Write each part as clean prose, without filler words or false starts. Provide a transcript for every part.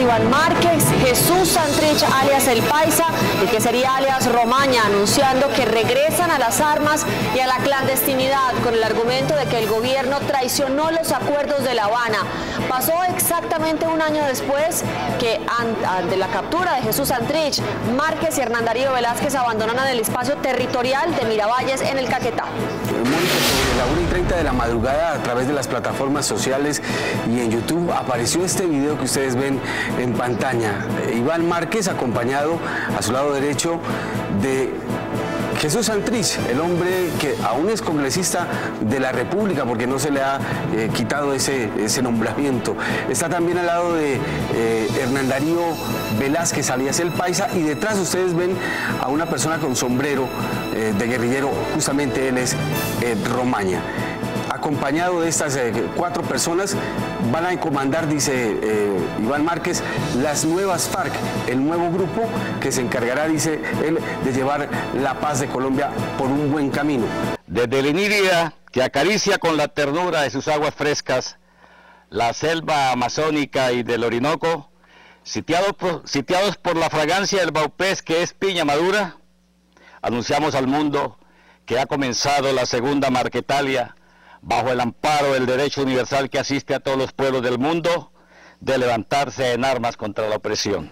Iván Márquez, Jesús Santrich alias El Paisa y que sería alias Romaña, anunciando que regresan a las armas y a la clandestinidad con el argumento de que el gobierno traicionó los acuerdos de La Habana. Pasó exactamente un año después que ante la captura de Jesús Santrich, Márquez y Hernán Darío Velázquez abandonaron el espacio territorial de Miravalles en el Caquetá. Sobre la 1:30 de la madrugada, a través de las plataformas sociales y en YouTube, apareció este video que ustedes ven en pantalla. Iván Márquez, acompañado a su lado derecho de Jesús Santrich, el hombre que aún es congresista de la República, porque no se le ha quitado ese nombramiento. Está también al lado de Hernán Darío Velázquez, alias El Paisa, y detrás ustedes ven a una persona con sombrero de guerrillero, justamente él es Romaña. Acompañado de estas 4 personas, van a comandar, dice Iván Márquez, las nuevas FARC, el nuevo grupo que se encargará, dice él, de llevar la paz de Colombia por un buen camino. Desde el Inírida, que acaricia con la ternura de sus aguas frescas la selva amazónica y del Orinoco, sitiados por la fragancia del baupés que es piña madura, anunciamos al mundo que ha comenzado la segunda Marquetalia, bajo el amparo del derecho universal que asiste a todos los pueblos del mundo, de levantarse en armas contra la opresión.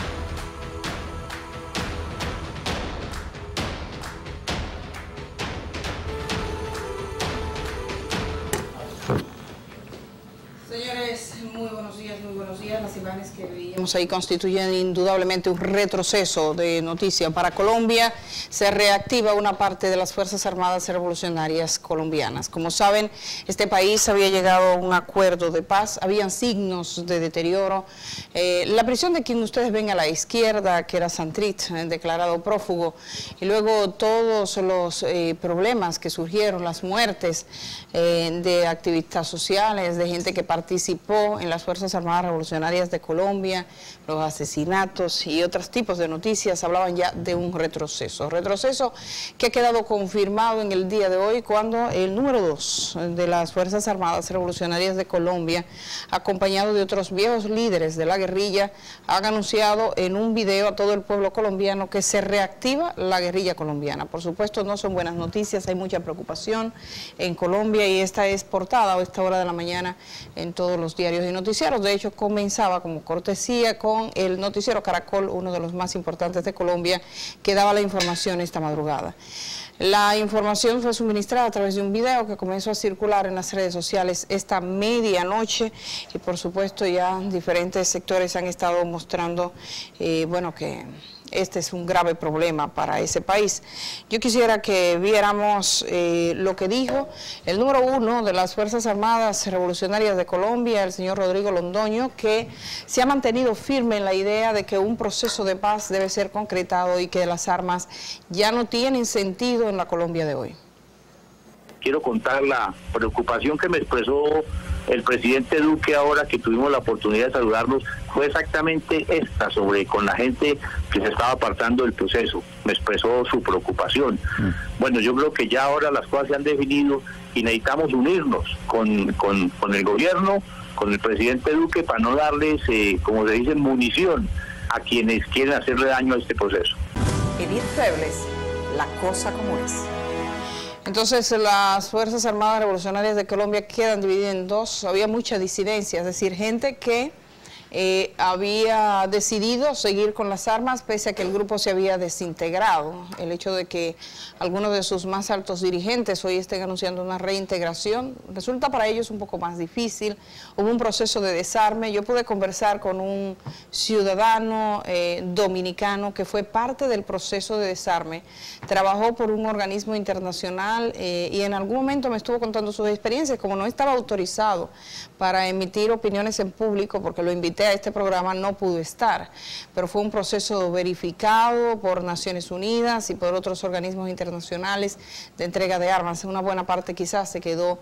Señores, muy buenos días, muy buenos días. Las imágenes que veíamos ahí constituyen indudablemente un retroceso de noticia para Colombia. Se reactiva una parte de las Fuerzas Armadas Revolucionarias colombianas. Como saben, este país había llegado a un acuerdo de paz, habían signos de deterioro. La prisión de quien ustedes ven a la izquierda, que era Santrich, declarado prófugo, y luego todos los problemas que surgieron, las muertes de activistas sociales, de gente que participó en las Fuerzas Armadas Revolucionarias de Colombia, los asesinatos y otros tipos de noticias hablaban ya de un retroceso. Retroceso que ha quedado confirmado en el día de hoy cuando el número 2 de las Fuerzas Armadas Revolucionarias de Colombia, acompañado de otros viejos líderes de la guerrilla, han anunciado en un video a todo el pueblo colombiano que se reactiva la guerrilla colombiana. Por supuesto, no son buenas noticias, hay mucha preocupación en Colombia y esta es portada a esta hora de la mañana en todos los diarios y noticiarios. De hecho, comenzaba como cortesía con el noticiero Caracol, uno de los más importantes de Colombia, que daba la información esta madrugada. La información fue suministrada a través de un video que comenzó a circular en las redes sociales esta medianoche y por supuesto ya diferentes sectores han estado mostrando, bueno, que este es un grave problema para ese país. Yo quisiera que viéramos lo que dijo el número 1 de las Fuerzas Armadas Revolucionarias de Colombia, el señor Rodrigo Londoño, que se ha mantenido firme en la idea de que un proceso de paz debe ser concretado y que las armas ya no tienen sentido en la Colombia de hoy. Quiero contar la preocupación que me expresó el presidente Duque ahora que tuvimos la oportunidad de saludarnos, fue exactamente esta, con la gente que se estaba apartando del proceso. Me expresó su preocupación. Bueno, yo creo que ya ahora las cosas se han definido y necesitamos unirnos con el gobierno, con el presidente Duque, para no darles, como se dice, munición a quienes quieren hacerle daño a este proceso. Edith Febles, la cosa como es. Entonces las Fuerzas Armadas Revolucionarias de Colombia quedan divididas en dos. Había mucha disidencia, es decir, gente que había decidido seguir con las armas pese a que el grupo se había desintegrado. El hecho de que algunos de sus más altos dirigentes hoy estén anunciando una reintegración resulta para ellos un poco más difícil. Hubo un proceso de desarme. Yo pude conversar con un ciudadano dominicano que fue parte del proceso de desarme, trabajó por un organismo internacional y en algún momento me estuvo contando sus experiencias. Como no estaba autorizado para emitir opiniones en público, porque lo invité a este programa, no pudo estar, pero fue un proceso verificado por Naciones Unidas y por otros organismos internacionales de entrega de armas. Una buena parte quizás se quedó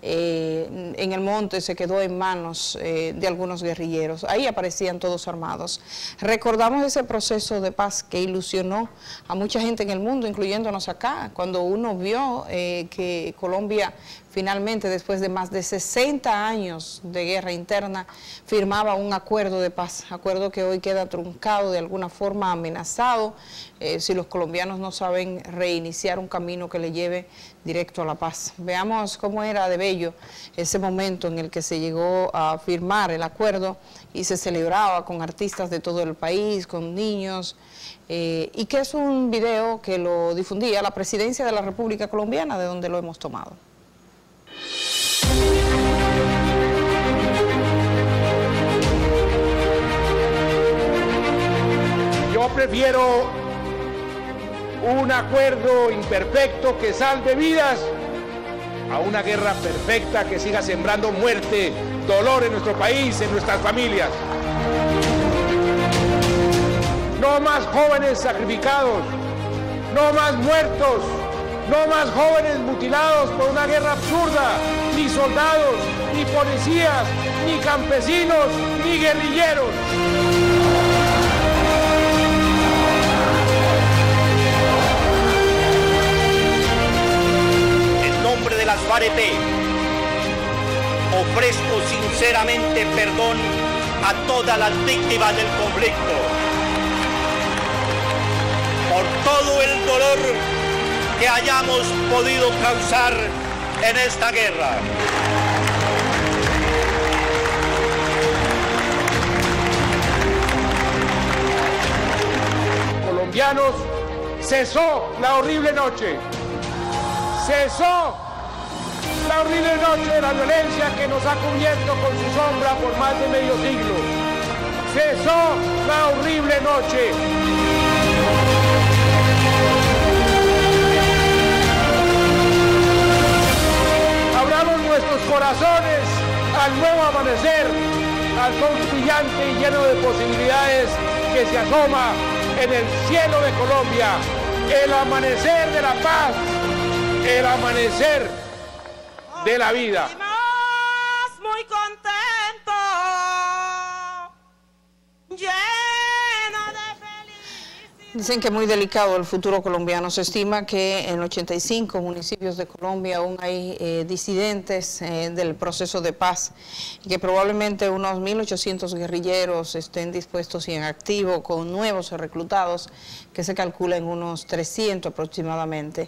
en el monte, se quedó en manos de algunos guerrilleros. Ahí aparecían todos armados. Recordamos ese proceso de paz que ilusionó a mucha gente en el mundo, incluyéndonos acá, cuando uno vio que Colombia finalmente, después de más de 60 años de guerra interna, firmaba un acuerdo de paz, acuerdo que hoy queda truncado, de alguna forma amenazado, si los colombianos no saben reiniciar un camino que le lleve directo a la paz. Veamos cómo era de bello ese momento en el que se llegó a firmar el acuerdo y se celebraba con artistas de todo el país, con niños, y que es un video que lo difundía la Presidencia de la República Colombiana, de donde lo hemos tomado. Yo prefiero un acuerdo imperfecto que salve vidas a una guerra perfecta que siga sembrando muerte, dolor en nuestro país, en nuestras familias. No más jóvenes sacrificados, no más muertos, no más jóvenes mutilados por una guerra absurda, ni soldados, ni policías, ni campesinos, ni guerrilleros. En nombre de las FAREP, ofrezco sinceramente perdón a todas las víctimas del conflicto por todo el dolor que hayamos podido causar en esta guerra. Colombianos, cesó la horrible noche. Cesó la horrible noche de la violencia que nos ha cubierto con su sombra por más de medio siglo. Cesó la horrible noche. Abramos nuestros corazones al nuevo amanecer, al sol brillante y lleno de posibilidades que se asoma en el cielo de Colombia. El amanecer de la paz, el amanecer de la vida. Muy contento, lleno de felicidad. Dicen que es muy delicado el futuro colombiano. Se estima que en 85 municipios de Colombia aún hay disidentes del proceso de paz, y que probablemente unos 1.800 guerrilleros estén dispuestos y en activo, con nuevos reclutados, que se calcula en unos 300 aproximadamente.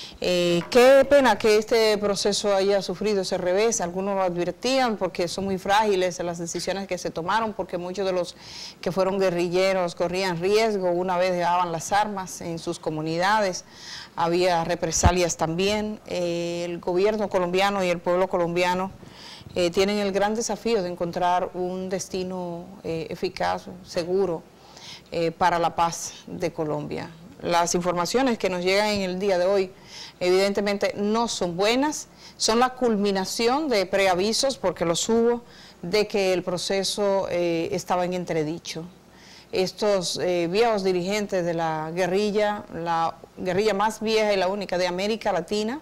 Qué pena que este proceso haya sufrido ese revés. Algunos lo advertían porque son muy frágiles las decisiones que se tomaron, porque muchos de los que fueron guerrilleros corrían riesgo una vez dejaban las armas en sus comunidades. Había represalias también. El gobierno colombiano y el pueblo colombiano tienen el gran desafío de encontrar un destino eficaz, seguro, para la paz de Colombia. Las informaciones que nos llegan en el día de hoy evidentemente no son buenas, son la culminación de preavisos, porque los hubo, de que el proceso estaba en entredicho. Estos viejos dirigentes de la guerrilla más vieja y la única de América Latina,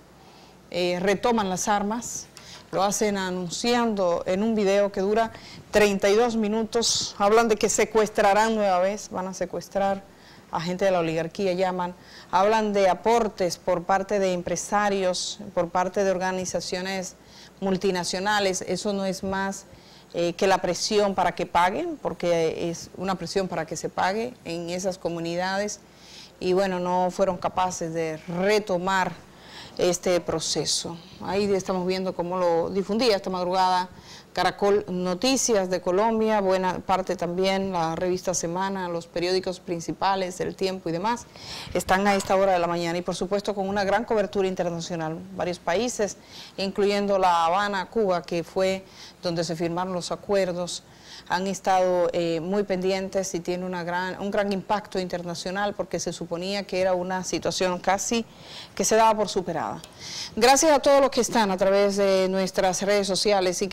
retoman las armas, lo hacen anunciando en un video que dura 32 minutos, hablan de que secuestrarán nueva vez, van a secuestrar a gente de la oligarquía, llaman, hablan de aportes por parte de empresarios, por parte de organizaciones multinacionales. Eso no es más que la presión para que paguen, porque es una presión para que se pague en esas comunidades, y bueno, no fueron capaces de retomar este proceso. Ahí estamos viendo cómo lo difundía esta madrugada Caracol Noticias de Colombia, buena parte también la revista Semana, los periódicos principales, El Tiempo y demás, están a esta hora de la mañana, y por supuesto con una gran cobertura internacional. Varios países, incluyendo La Habana, Cuba, que fue donde se firmaron los acuerdos, han estado muy pendientes y tiene un gran impacto internacional, porque se suponía que era una situación casi que se daba por superada. Gracias a todos los que están a través de nuestras redes sociales y que pueden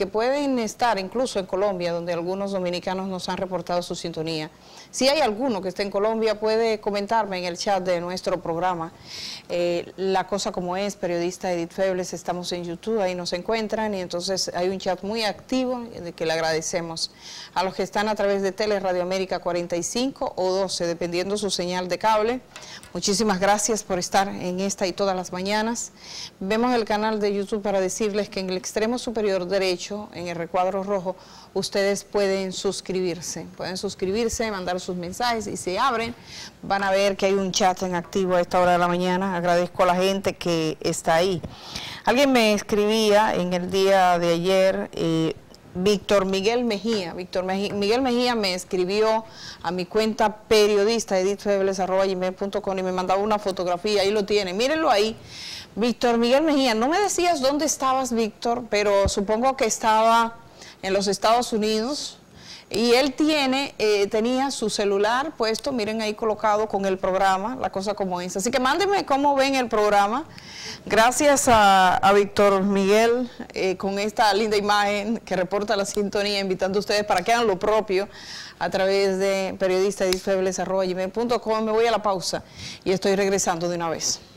pueden estar incluso en Colombia, donde algunos dominicanos nos han reportado su sintonía. Si hay alguno que esté en Colombia, puede comentarme en el chat de nuestro programa. La cosa como es, periodista Edith Febles, estamos en YouTube, ahí nos encuentran, y entonces hay un chat muy activo de que le agradecemos. A los que están a través de Tele Radio América 45 o 12, dependiendo su señal de cable, muchísimas gracias por estar en esta y todas las mañanas. Vemos el canal de YouTube para decirles que en el extremo superior derecho, en el recuadro rojo, ustedes pueden suscribirse, mandar sus mensajes, y si abren van a ver que hay un chat en activo a esta hora de la mañana. Agradezco a la gente que está ahí. Alguien me escribía en el día de ayer, Víctor Miguel Mejía me escribió a mi cuenta periodista edithfebles@gmail.com y me mandaba una fotografía, ahí lo tienen, mírenlo ahí. Víctor Miguel Mejía, no me decías dónde estabas, Víctor, pero supongo que estaba en los Estados Unidos, y él tenía su celular puesto, miren ahí colocado con el programa, La Cosa Como Es. Así que mándenme cómo ven el programa. Gracias a Víctor Miguel con esta linda imagen que reporta la sintonía, invitando a ustedes para que hagan lo propio a través de periodista edithfebles@gmail.com. Me voy a la pausa y estoy regresando de una vez.